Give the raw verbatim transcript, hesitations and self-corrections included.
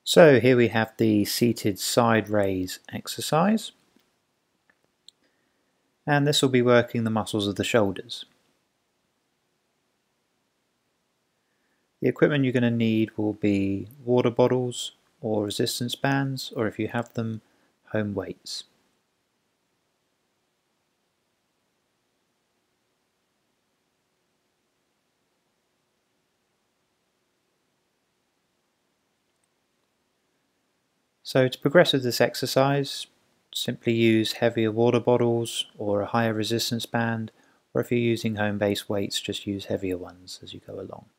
So here we have the seated side raise exercise, and this will be working the muscles of the shoulders. The equipment you're going to need will be water bottles or resistance bands, or if you have them, home weights. So to progress with this exercise, simply use heavier water bottles or a higher resistance band, or if you're using home-based weights, just use heavier ones as you go along.